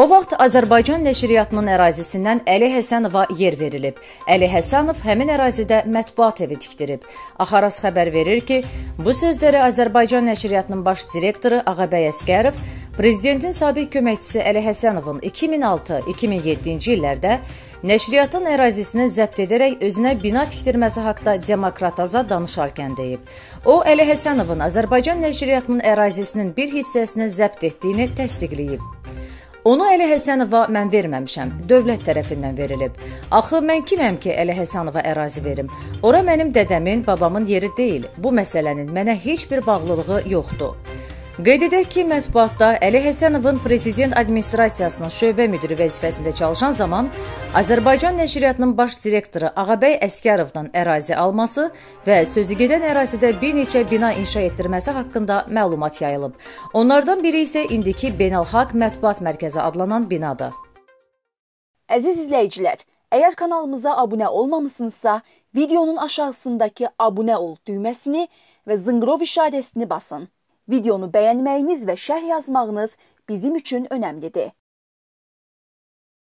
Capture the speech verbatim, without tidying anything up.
O vaxt Azərbaycan nəşriyyatının ərazisindən Əli Həsənova yer verilib. Əli Həsənov həmin ərazidə mətbuat evi tikdirib. Axaras xəbər verir ki, bu sözləri Azərbaycan nəşriyyatının baş direktoru Ağabey Əsgərov, Prezidentin sabiq köməkçisi Əli Həsənovun iki min altı iki min yeddinci illərdə nəşriyyatın ərazisini zəbt edərək özünə bina tikdirməsi haqda Demokrat Azad danışarkən deyib. O, Əli Həsənovun Azərbaycan nəşriyyatının ərazisinin bir hissəsini zəbt etdiyini təsdiqləyib. Onu Əli Həsənova mən verməmişəm, dövlət tərəfindən verilib. Axı mən kiməm ki, Əli Həsənova ərazi verim? Ora mənim dədəmin, babamın yeri deyil. Bu məsələnin mənə heç bir bağlılığı yoxdur. Qeyd edək ki, mətbuatda Əli Həsənovun Prezident Administrasiyasının şöbə müdiri vəzifəsində çalışan zaman Azərbaycan nəşriyyatının baş direktoru Ağabey Əsgərovdan ərazi alması və sözügedən ərazidə bir neçə bina inşa etdirməsi haqqında məlumat yayılıb. Onlardan biri isə indiki Beynəlxalq Mətbuat Mərkəzi adlanan binadır. Əziz izləyicilər, əgər kanalımıza abunə olmamışsınızsa, videonun aşağısındakı abunə ol düyməsini və zınqrov işarəsini basın. Videonu bəyənməyiniz və şərh yazmağınız bizim üçün önəmlidir.